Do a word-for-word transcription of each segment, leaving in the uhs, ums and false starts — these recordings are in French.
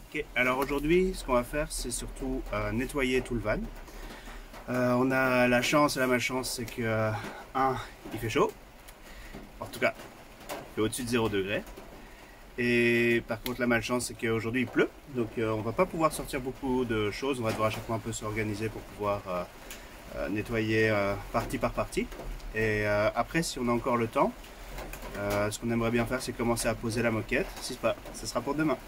Ok, alors aujourd'hui, ce qu'on va faire, c'est surtout euh, nettoyer tout le van. Euh, on a la chance et la malchance, c'est que, euh, un, il fait chaud. En tout cas, il fait au-dessus de zéro degré. Et par contre, la malchance, c'est qu'aujourd'hui, il pleut. Donc, euh, on va pas pouvoir sortir beaucoup de choses. On va devoir à chaque fois un peu s'organiser pour pouvoir euh, euh, nettoyer euh, partie par partie. Et euh, après, si on a encore le temps, euh, ce qu'on aimerait bien faire, c'est commencer à poser la moquette. Si c'est pas, ce sera pour demain.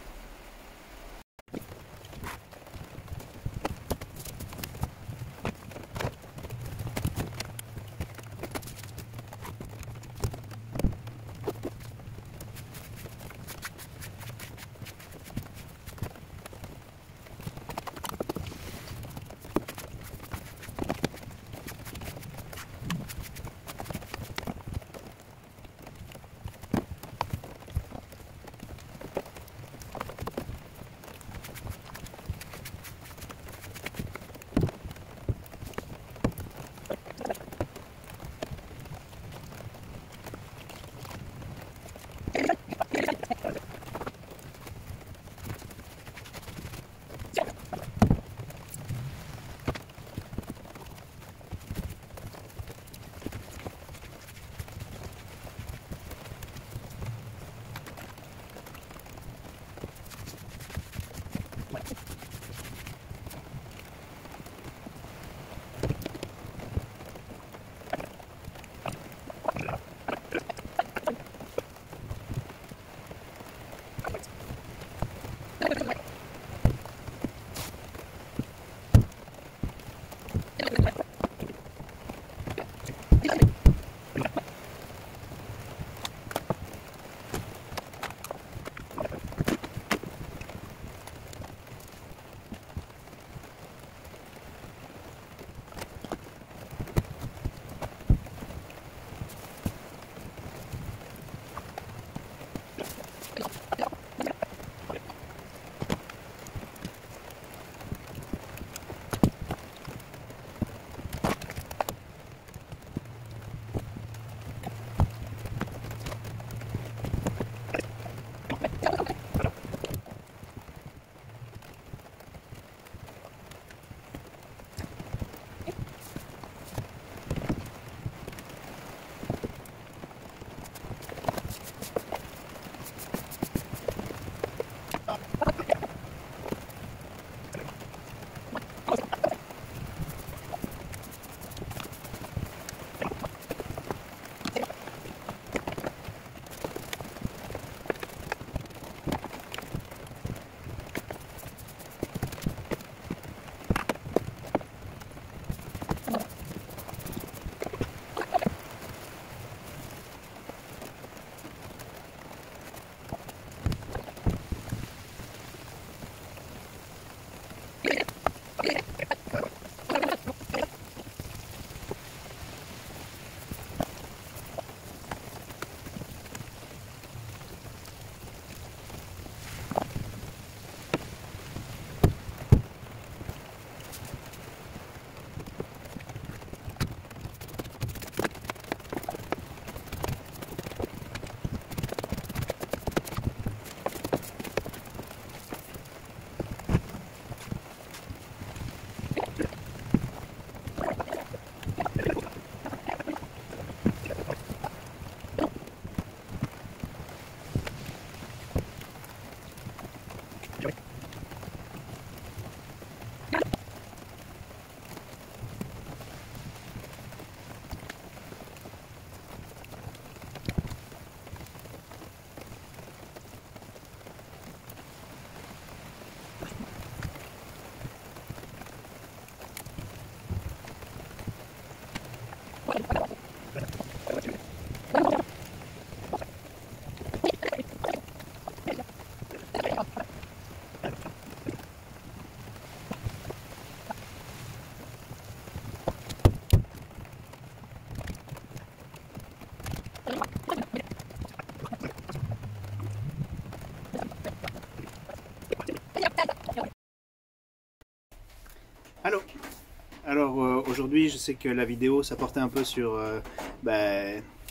Allô. Alors euh, aujourd'hui, je sais que la vidéo, ça portait un peu sur euh, bah,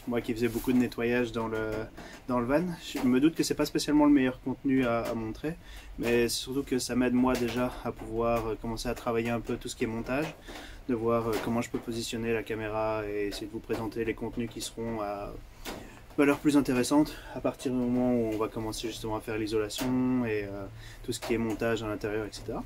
moi qui faisais beaucoup de nettoyage dans le, dans le van. Je me doute que c'est pas spécialement le meilleur contenu à, à montrer, mais surtout que ça m'aide moi déjà à pouvoir commencer à travailler un peu tout ce qui est montage, de voir comment je peux positionner la caméra et essayer de vous présenter les contenus qui seront à valeur plus intéressante à partir du moment où on va commencer justement à faire l'isolation et euh, tout ce qui est montage à l'intérieur, et cetera.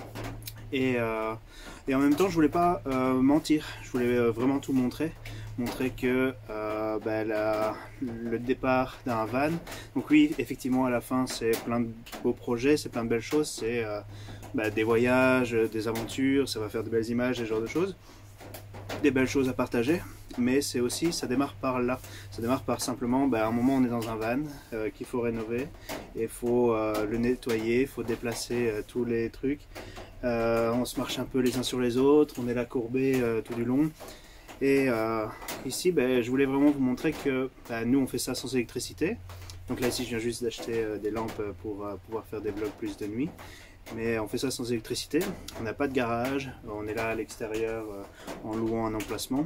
Et, euh, et en même temps, je voulais pas euh, mentir, je voulais euh, vraiment tout montrer, montrer que euh, bah, la, le départ d'un van, donc oui, effectivement, à la fin, c'est plein de beaux projets, c'est plein de belles choses, c'est euh, bah, des voyages, des aventures, ça va faire de belles images, des genres de choses, des belles choses à partager. Mais c'est aussi, ça démarre par là, ça démarre par simplement, bah, à un moment on est dans un van euh, qu'il faut rénover, et il faut euh, le nettoyer, il faut déplacer euh, tous les trucs, euh, on se marche un peu les uns sur les autres, on est là courbé euh, tout du long, et euh, ici bah, je voulais vraiment vous montrer que bah, nous on fait ça sans électricité, donc là ici je viens juste d'acheter euh, des lampes pour euh, pouvoir faire des vlogs plus de nuit. Mais on fait ça sans électricité, on n'a pas de garage, on est là à l'extérieur euh, en louant un emplacement.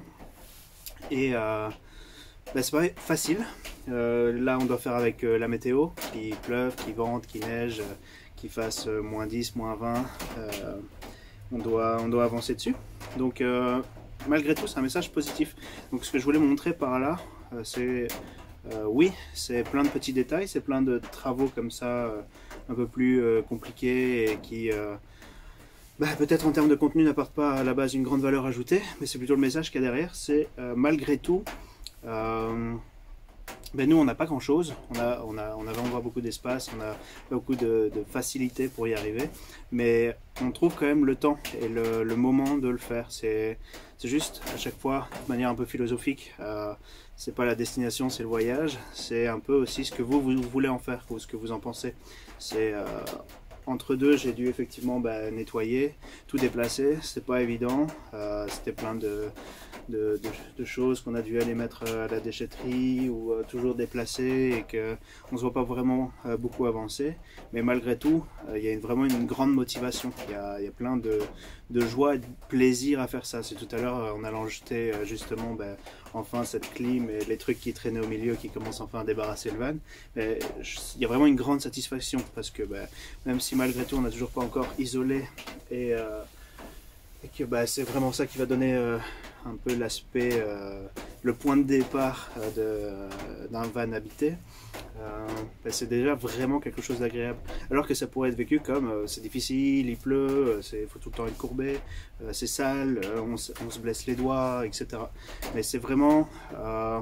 Et euh, bah, c'est pas facile, euh, là on doit faire avec euh, la météo, qu'il pleuve, qu'il vente, qu'il neige, euh, qu'il fasse euh, moins dix, moins vingt, euh, on, doit, on doit avancer dessus. Donc euh, malgré tout c'est un message positif. Donc ce que je voulais montrer par là, euh, c'est euh, oui, c'est plein de petits détails, c'est plein de travaux comme ça, euh, un peu plus euh, compliqués et qui... Euh, Bah, peut-être en termes de contenu n'apporte pas à la base une grande valeur ajoutée, mais c'est plutôt le message qu'il y a derrière, c'est euh, malgré tout, euh, ben nous on n'a pas grand chose, on a, on a, on a vraiment beaucoup d'espace, on a beaucoup de, de facilité pour y arriver, mais on trouve quand même le temps et le, le moment de le faire, c'est juste à chaque fois de manière un peu philosophique, euh, c'est pas la destination, c'est le voyage, c'est un peu aussi ce que vous, vous voulez en faire, ou ce que vous en pensez, c'est... Euh, Entre deux, j'ai dû effectivement bah, nettoyer, tout déplacer, c'était pas évident, euh, c'était plein de, de, de, de choses qu'on a dû aller mettre à la déchetterie ou euh, toujours déplacer et qu'on ne se voit pas vraiment euh, beaucoup avancer. Mais malgré tout, euh, il y a une, vraiment une grande motivation, il y a, il y a plein de, de joie et de plaisir à faire ça. C'est tout à l'heure en allant jeter euh, justement bah, enfin cette clim et les trucs qui traînaient au milieu qui commencent enfin à débarrasser le van. Mais il y a vraiment une grande satisfaction parce que bah, même si malgré tout on n'a toujours pas encore isolé et, euh, et que bah, c'est vraiment ça qui va donner euh, un peu l'aspect, euh, le point de départ euh, d'un van habité, euh, bah, c'est déjà vraiment quelque chose d'agréable. Alors que ça pourrait être vécu comme euh, c'est difficile, il pleut, il faut tout le temps être courbé, euh, c'est sale, euh, on, on se blesse les doigts, et cetera. Mais c'est vraiment... Euh,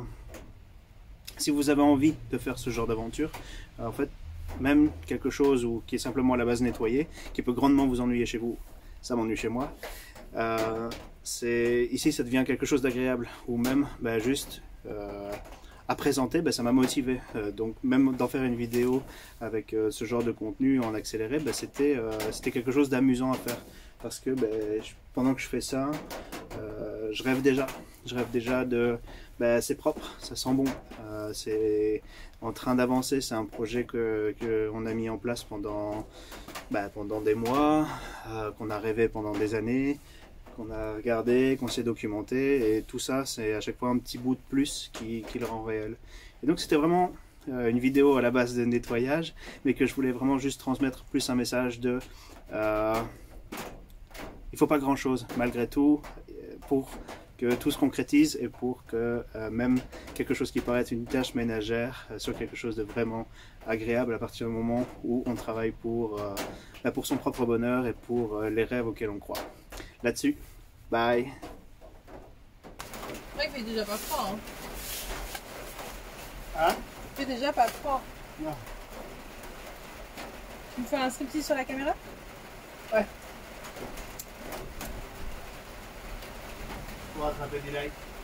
si vous avez envie de faire ce genre d'aventure, euh, en fait, même quelque chose où, qui est simplement à la base nettoyé, qui peut grandement vous ennuyer chez vous, ça m'ennuie chez moi, euh, ici ça devient quelque chose d'agréable, ou même bah, juste euh, à présenter, bah, ça m'a motivé, euh, donc même d'en faire une vidéo avec euh, ce genre de contenu en accéléré, bah, c'était euh, c'était quelque chose d'amusant à faire, parce que bah, je, pendant que je fais ça, euh, je rêve déjà, je rêve déjà de... Ben, c'est propre, ça sent bon, euh, c'est en train d'avancer, c'est un projet que qu'on a mis en place pendant, ben, pendant des mois, euh, qu'on a rêvé pendant des années, qu'on a regardé, qu'on s'est documenté, et tout ça c'est à chaque fois un petit bout de plus qui, qui le rend réel. Et donc c'était vraiment euh, une vidéo à la base de nettoyage, mais que je voulais vraiment juste transmettre plus un message de... Euh, il ne faut pas grand chose malgré tout pour... que tout se concrétise et pour que euh, même quelque chose qui paraît être une tâche ménagère euh, soit quelque chose de vraiment agréable à partir du moment où on travaille pour, euh, bah pour son propre bonheur et pour euh, les rêves auxquels on croit. Là-dessus, bye! C'est vrai qu'il fait déjà pas froid. Hein, hein? Il fait déjà pas froid. Non. Tu me fais un striptease sur la caméra? Ouais. Pour attraper des likes.